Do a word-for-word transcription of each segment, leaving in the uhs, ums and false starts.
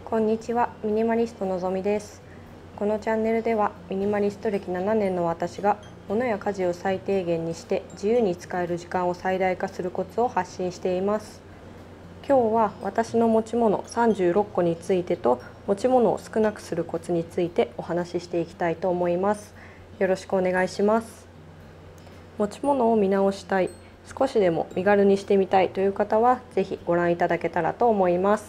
こんにちは、ミニマリストのぞみです。このチャンネルではミニマリスト歴ななねんの私が物や家事を最低限にして自由に使える時間を最大化するコツを発信しています。今日は私の持ち物さんじゅうろっこについてと持ち物を少なくするコツについてお話ししていきたいと思います。よろしくお願いします。持ち物を見直したい、少しでも身軽にしてみたいという方はぜひご覧いただけたらと思います。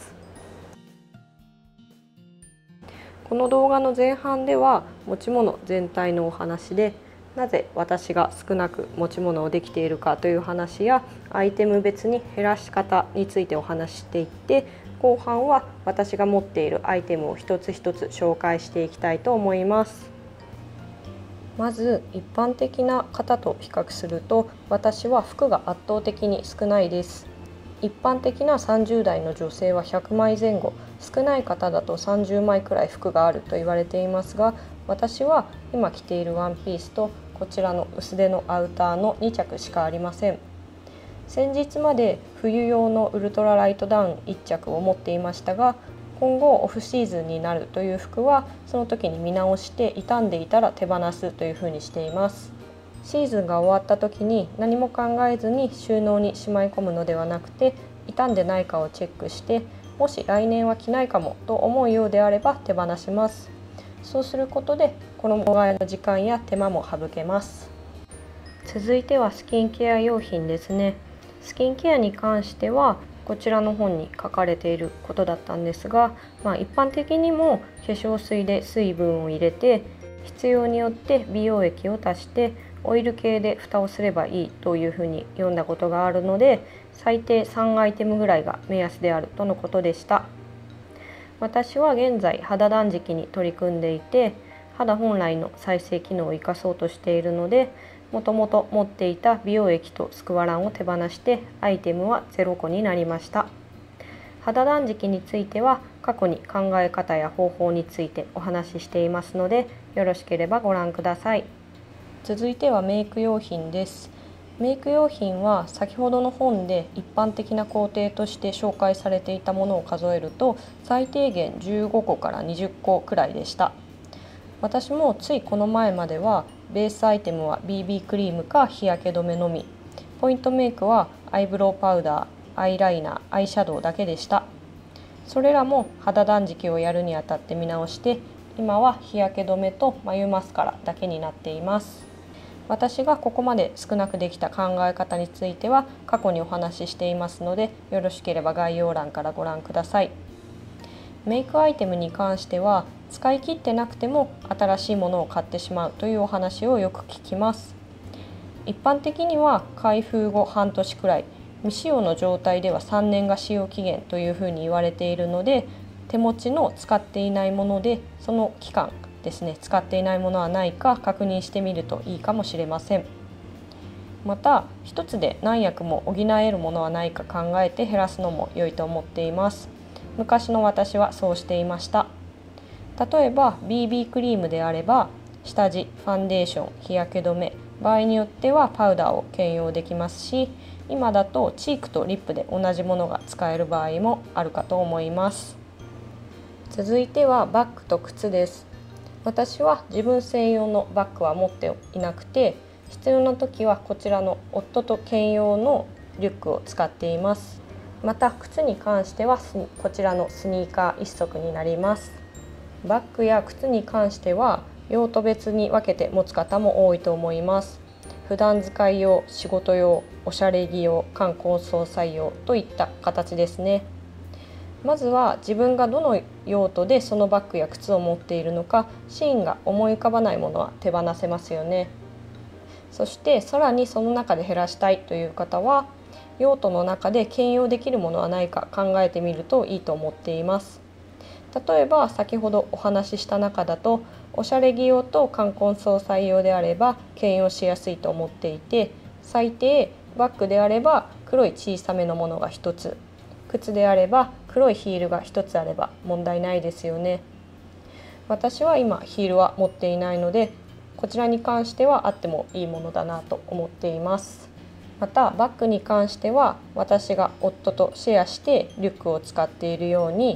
この動画の前半では持ち物全体のお話で、なぜ私が少なく持ち物をできているかという話やアイテム別に減らし方についてお話ししていって、後半は私が持っているアイテムを一つ一つ紹介していきたいと思います。まず一般的な方と比較すると私は服が圧倒的に少ないです。一般的なさんじゅう代の女性はひゃくまいぜん後、少ない方だとさんじゅうまいくらい服があると言われていますが、私は今着ているワンピースとこちらの薄手のアウターのに着しかありません。先日まで冬用のウルトラライトダウンいっ着を持っていましたが、今後オフシーズンになるという服はその時に見直して傷んでいたら手放すというふうにしています。シーズンが終わった時に何も考えずに収納にしまい込むのではなくて、傷んでないかをチェックして、もし来年は着ないかもと思うようであれば手放します。そうすることで衣替えの時間や手間も省けます。続いてはスキンケア用品ですね。スキンケアに関してはこちらの本に書かれていることだったんですが、まあ、一般的にも化粧水で水分を入れて、必要によって美容液を足してオイル系で蓋をすればいいというふうに読んだことがあるので、最低さんアイテムぐらいが目安であるとのことでした。私は現在肌断食に取り組んでいて、肌本来の再生機能を生かそうとしているので、もともと持っていた美容液とスクワランを手放してアイテムはゼロこになりました。肌断食については過去に考え方や方法についてお話ししていますので、よろしければご覧ください。続いてはメイク用品です。メイク用品は先ほどの本で一般的な工程として紹介されていたものを数えると最低限じゅうごこからにじゅっこくらいでした。私もついこの前まではベースアイテムは ビービー クリームか日焼け止めのみ、ポイントメイクはアイブロウパウダー、アイライナー、アイシャドウだけでした。それらも肌断食をやるにあたって見直して、今は日焼け止めと眉マスカラだけになっています。私がここまで少なくできた考え方については過去にお話ししていますので、よろしければ概要欄からご覧ください。メイクアイテムに関しては使い切ってなくても新しいものを買ってしまうというお話をよく聞きます。一般的には開封後半年くらい、未使用の状態ではさんねんが使用期限というふうに言われているので、手持ちの使っていないものでその期間ですね、使っていないものはないか確認してみるといいかもしれません。また一つで何役も補えるものはないか考えて減らすのも良いと思っています。昔の私はそうしていました。例えば ビービー クリームであれば下地、ファンデーション、日焼け止め、場合によってはパウダーを兼用できますし、今だとチークとリップで同じものが使える場合もあるかと思います。続いてはバッグと靴です。私は自分専用のバッグは持っていなくて、必要な時はこちらの夫と兼用のリュックを使っています。また靴に関してはこちらのスニーカー一足になります。バッグや靴に関しては用途別に分けて持つ方も多いと思います。普段使い用、仕事用、おしゃれ着用、冠婚葬祭用といった形ですね。まずは自分がどの用途でそのバッグや靴を持っているのか、シーンが思い浮かばないものは手放せますよね。そしてさらにその中で減らしたいという方は、用途の中で兼用できるものはないか考えてみるといいと思っています。例えば先ほどお話しした中だと、おしゃれ着用と冠婚葬祭用であれば兼用しやすいと思っていて、最低バッグであれば黒い小さめのものがひとつ、靴であれば黒いヒールがひとつあれば問題ないですよね。私は今ヒールは持っていないので、こちらに関してはあってもいいものだなと思っています。またバッグに関しては私が夫とシェアしてリュックを使っているように、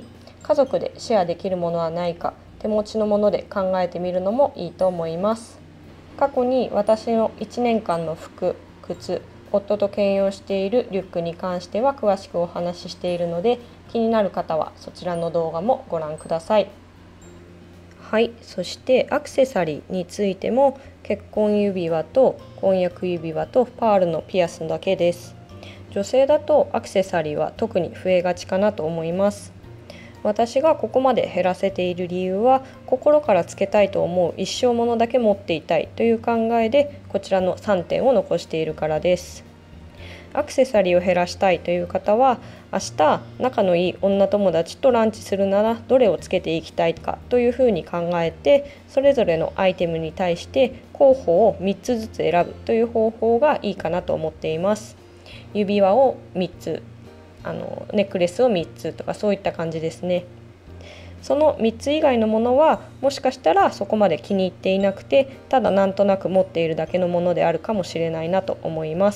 家族でシェアできるものはないか、手持ちのもので考えてみるのもいいと思います。過去に私のいちねんかんの服、靴、夫と兼用しているリュックに関しては詳しくお話ししているので、気になる方はそちらの動画もご覧ください。はい、そしてアクセサリーについても結婚指輪と婚約指輪とパールのピアスだけです。女性だとアクセサリーは特に増えがちかなと思います。私がここまで減らせている理由は、心からつけたいと思う一生ものだけ持っていたいという考えでこちらのさんてんを残しているからです。アクセサリーを減らしたいという方は、明日仲のいい女友達とランチするならどれをつけていきたいかというふうに考えて、それぞれのアイテムに対して候補をみっつずつ選ぶという方法がいいかなと思っています。指輪をみっつ、あのネックレスをみっつとか、そういった感じですね。そのみっつ以外のものはもしかしたらそこまで気に入っていなくて、ただなんとなく持っているだけのものであるかもしれないなと思います。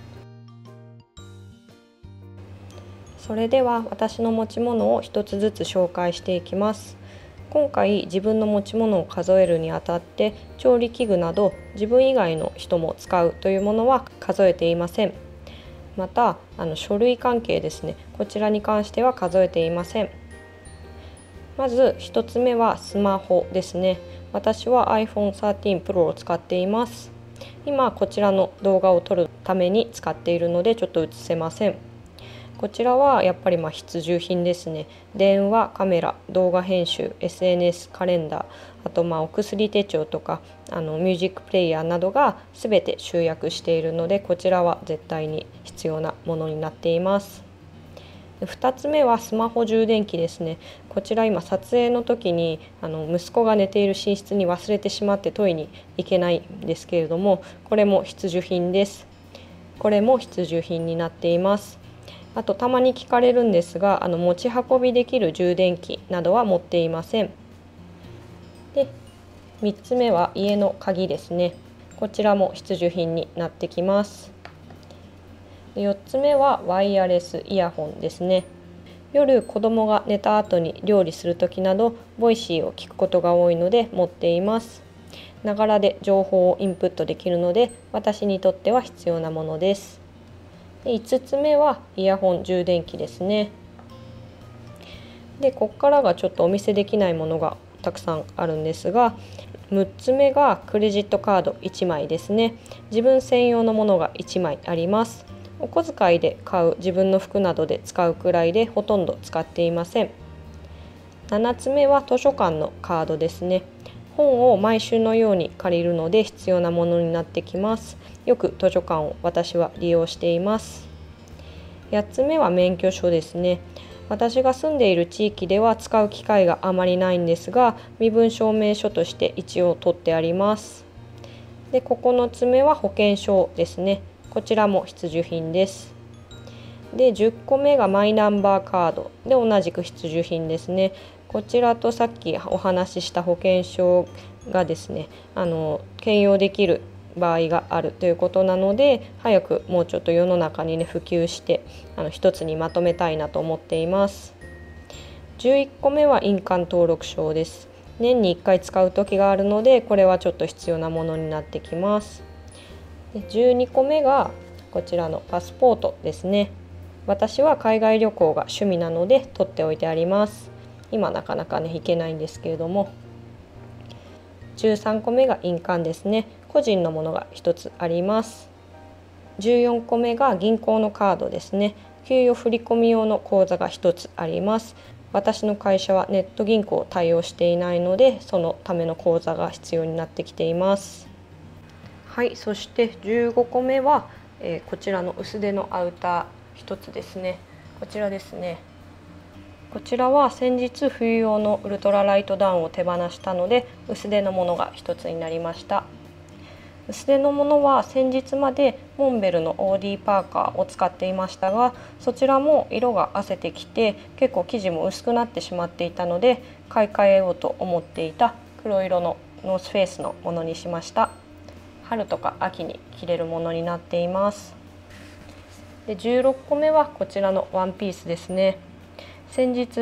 それでは私の持ち物を一つずつ紹介していきます。今回自分の持ち物を数えるにあたって、調理器具など自分以外の人も使うというものは数えていません。またあの書類関係ですね、こちらに関しては数えていません。まずひとつめはスマホですね。私は アイフォンサーティーンプロ を使っています。今こちらの動画を撮るために使っているのでちょっと映せません。こちらはやっぱりまあ必需品ですね。電話、カメラ、動画編集、エスエヌエス、カレンダー、あとまあお薬手帳とかあのミュージックプレイヤーなどが全て集約しているので、こちらは絶対に必要なものになっています。ふたつめはスマホ充電器ですね。こちら今撮影の時にあの息子が寝ている寝室に忘れてしまって取りに行けないんですけれども、これも必需品です。これも必需品になっています。あとたまに聞かれるんですが、あの持ち運びできる充電器などは持っていません。で、みっつめは家の鍵ですね。こちらも必需品になってきます。で、よっつめはワイヤレスイヤホンですね。夜子供が寝た後に料理する時などボイシーを聞くことが多いので持っています。ながらで情報をインプットできるので私にとっては必要なものです。で、いつつめはイヤホン充電器ですね。で、ここからがちょっとお見せできないものがたくさんあるんですが、むっつめがクレジットカードいちまいですね。自分専用のものがいちまいあります。お小遣いで買う自分の服などで使うくらいでほとんど使っていません。ななつめは図書館のカードですね。本を毎週のように借りるので必要なものになってきます。よく図書館を私は利用しています。やっつめは免許証ですね。私が住んでいる地域では使う機会があまりないんですが、身分証明書として一応取ってあります。で、ここのつめは保険証ですね。こちらも必需品です。で、じゅっこめがマイナンバーカードで同じく必需品ですね。こちらとさっきお話しした保険証がですね、あの兼用できる場合があるということなので、早くもうちょっと世の中にね普及してあの一つにまとめたいなと思っています。じゅういっこめは印鑑登録証です。年にいっかい使う時があるので、これはちょっと必要なものになってきます。で、じゅうにこめがこちらのパスポートですね。私は海外旅行が趣味なので取っておいてあります。今なかなかね行けないんですけれども。じゅうさんこめが印鑑ですね。個人のものがひとつあります。じゅうよんこめが銀行のカードですね。給与振込用の口座がひとつあります。私の会社はネット銀行を対応していないので、そのための口座が必要になってきています。はい、そしてじゅうごこめは、えー、こちらの薄手のアウターひとつですね。こちらですね。こちらは先日冬用のウルトラライトダウンを手放したので、薄手のものがひとつになりました。薄手のものは先日までモンベルの オーディー パーカーを使っていましたが、そちらも色が褪せてきて結構生地も薄くなってしまっていたので、買い替えようと思っていた黒色のノースフェイスのものにしました。春とか秋に着れるものになっています。で、じゅうろっこめはこちらのワンピースですね。先日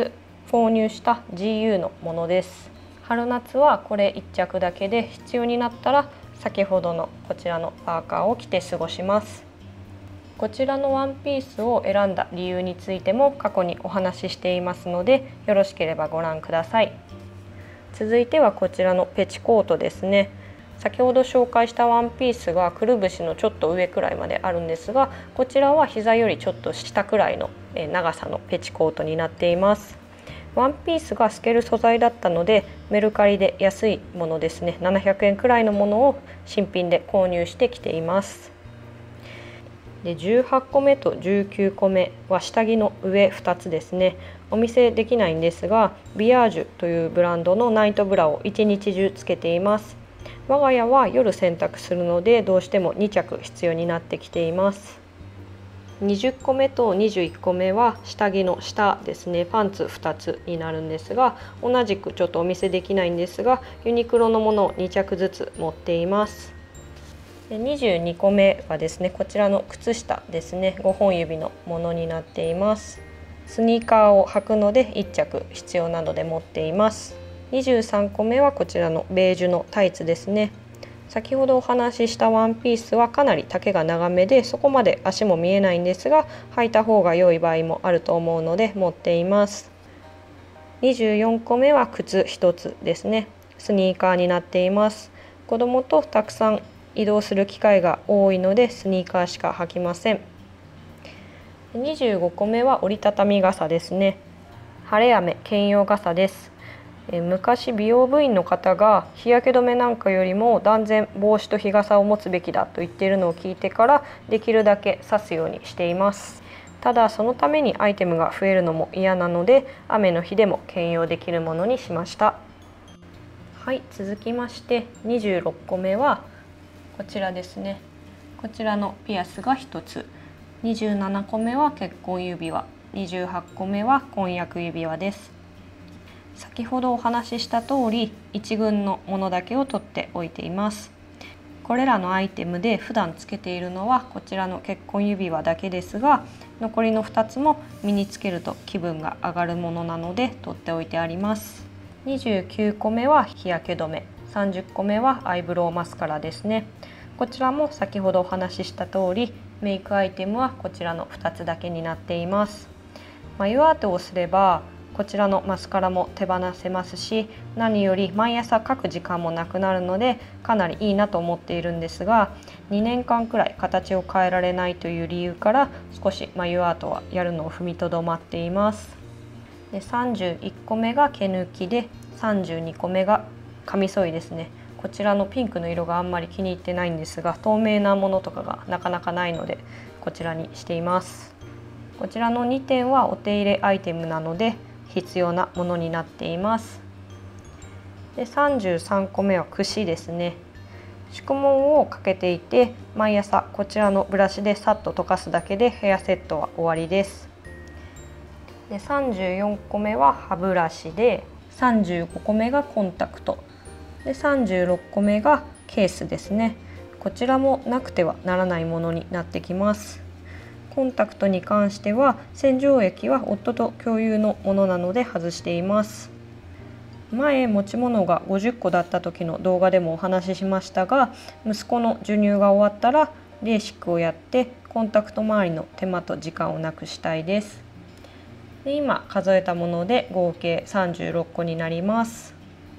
購入した ジーユー のものです。春夏はこれいっちゃくだけで、必要になったら先ほどのこちらのパーカーを着て過ごします。こちらのワンピースを選んだ理由についても過去にお話ししていますので、よろしければご覧ください。続いてはこちらのペチコートですね。先ほど紹介したワンピースがくるぶしのちょっと上くらいまであるんですが、こちらは膝よりちょっと下くらいの長さのペチコートになっています。ワンピースが透ける素材だったので、メルカリで安いものですね、ななひゃくえんくらいのものを新品で購入してきています。でじゅうはちこめとじゅうきゅうこめは下着の上ふたつですね。お見せできないんですが、ビアージュというブランドのナイトブラを一日中つけています。我が家は夜洗濯するので、どうしてもにちゃく必要になってきています。にじゅっこめとにじゅういっこめは下着の下ですね、パンツふたつになるんですが、同じくちょっとお見せできないんですが、ユニクロのものをにちゃくずつ持っています。でにじゅうにこめはですね、こちらの靴下ですね、ごほんゆびのものになっています。スニーカーを履くのでいっちゃく必要なので持っています。にじゅうさんこめはこちらのベージュのタイツですね。先ほどお話ししたワンピースはかなり丈が長めで、そこまで足も見えないんですが、履いた方が良い場合もあると思うので持っています。にじゅうよんこめは靴ひとつですね。スニーカーになっています。子供とたくさん移動する機会が多いのでスニーカーしか履きません。にじゅうごこめは折りたたみ傘ですね。晴れ雨兼用傘です。昔美容部員の方が日焼け止めなんかよりも断然帽子と日傘を持つべきだと言っているのを聞いてから、できるだけ差すようにしています。ただそのためにアイテムが増えるのも嫌なので、雨の日でも兼用できるものにしました。はい、続きましてにじゅうろっこめはこちらですね。こちらのピアスがひとつ、にじゅうななこめは結婚指輪、にじゅうはちこめは婚約指輪です。先ほどお話しした通り、一軍のものだけを取っておいています。これらのアイテムで普段つけているのはこちらの結婚指輪だけですが、残りのふたつも身につけると気分が上がるものなので取っておいてあります。にじゅうきゅうこめは日焼け止め、さんじゅっこめはアイブロウマスカラですね。こちらも先ほどお話しした通り、メイクアイテムはこちらのふたつだけになっています。眉アートをすればこちらのマスカラも手放せますし、何より毎朝描く時間もなくなるのでかなりいいなと思っているんですが、にねんかんくらい形を変えられないという理由から少し眉アートはやるのを踏みとどまっています。でさんじゅういっこめが毛抜きで、さんじゅうにこめがカミソリですね。こちらのピンクの色があんまり気に入ってないんですが、透明なものとかがなかなかないのでこちらにしています。こちらのにてんはお手入れアイテムなので必要なものになっています。でさんじゅうさんこめは櫛ですね。宿紋をかけていて、毎朝こちらのブラシでさっと溶かすだけでヘアセットは終わりです。でさんじゅうよんこめは歯ブラシで、さんじゅうごこめがコンタクトで、さんじゅうろっこめがケースですね。こちらもなくてはならないものになってきます。コンタクトに関しては洗浄液は夫と共有のものなので外しています。前持ち物がごじゅっこだった時の動画でもお話ししましたが、息子の授乳が終わったらレーシックをやってコンタクト周りの手間と時間をなくしたいです。で今数えたもので合計さんじゅうろっこになります。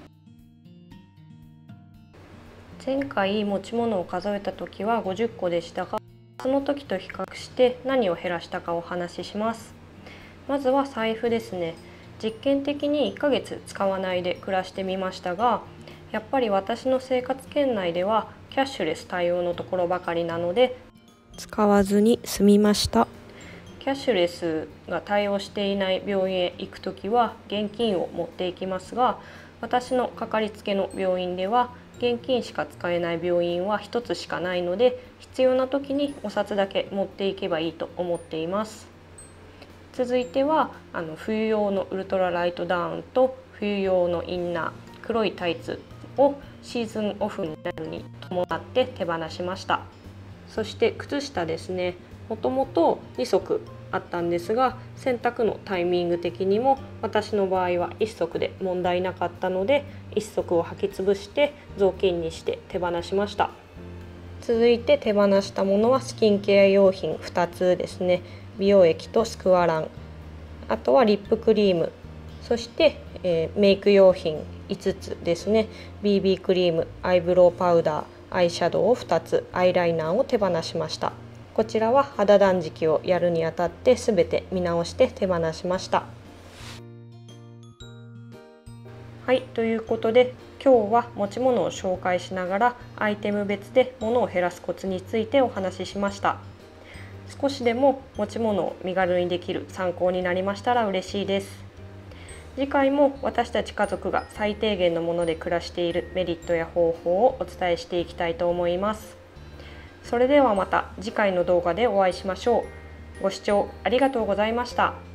前回持ち物を数えた時はごじゅっこでしたが、その時と比較して何を減らしたかお話しします。まずは財布ですね。実験的にいっかげつ使わないで暮らしてみましたが、やっぱり私の生活圏内ではキャッシュレス対応のところばかりなので使わずに済みました。キャッシュレスが対応していない病院へ行くときは現金を持っていきますが、私のかかりつけの病院では現金しか使えない病院はひとつしかないので、必要な時にお札だけ持っていけばいいと思っています。続いてはあの冬用のウルトラライトダウンと冬用のインナー、黒いタイツをシーズンオフになるに伴って手放しました。そして靴下ですね。もともとにそくあったんですが、洗濯のタイミング的にも私の場合はいっ足で問題なかったので、いっ足を履き潰して雑巾にして手放しました。続いて手放したものはスキンケア用品ふたつですね。美容液とスクワラン、あとはリップクリーム、そして、えー、メイク用品いつつですね。 ビービー クリーム、アイブロウパウダー、アイシャドウをふたつ、アイライナーを手放しました。こちらは肌断食をやるにあたってすべて見直して手放しました。はい、ということで今日は持ち物を紹介しながらアイテム別で物を減らすコツについてお話ししました。少しでも持ち物を身軽にできる参考になりましたら嬉しいです。次回も私たち家族が最低限のもので暮らしているメリットや方法をお伝えしていきたいと思います。それではまた次回の動画でお会いしましょう。ご視聴ありがとうございました。